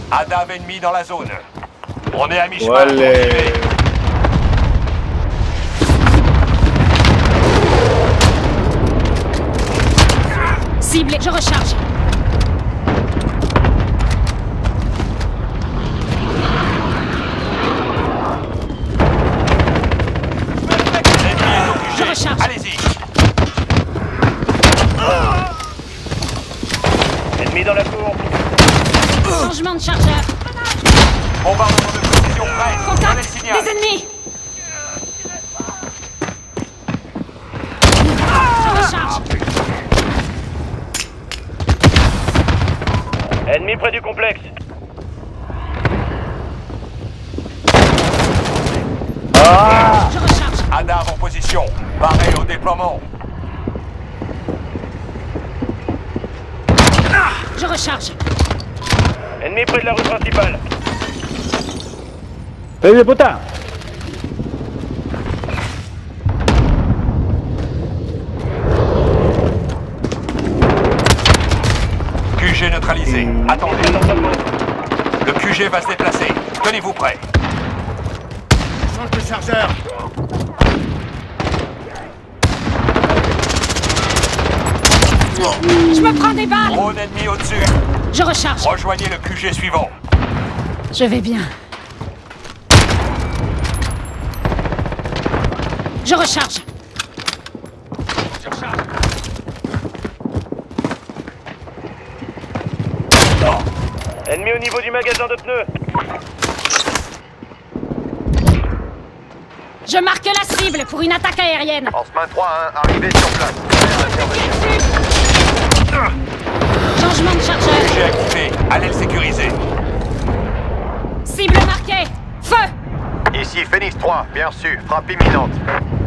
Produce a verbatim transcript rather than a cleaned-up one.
Adav ennemi dans la zone. On est à mi-chemin. Allez. Cible, je recharge. Je recharge. Allez-y. Ennemi dans la cour. Changement de chargeur. Bombardement de précision prêt. Donnez Contact. le signal. Des ennemis. Je recharge. Ennemi près du complexe. Je recharge. Adav en position. Barré au déploiement. Je recharge. Ennemi près de la rue principale. Fais le putain. Q G neutralisé. Attendez. Le Q G va se déplacer. Tenez-vous prêts. Change de chargeur. Je me prends des balles. Drone ennemi au-dessus. Je recharge. Rejoignez le Q G suivant. Je vais bien. Je recharge. Ennemi au niveau du magasin de pneus. Je marque la cible pour une attaque aérienne. Horseman trois un, arrivé sur place. Changement de chargeur. Q G activé. Allez le sécuriser. Cible marquée. Feu. Ici Phoenix trois, bien sûr, frappe imminente.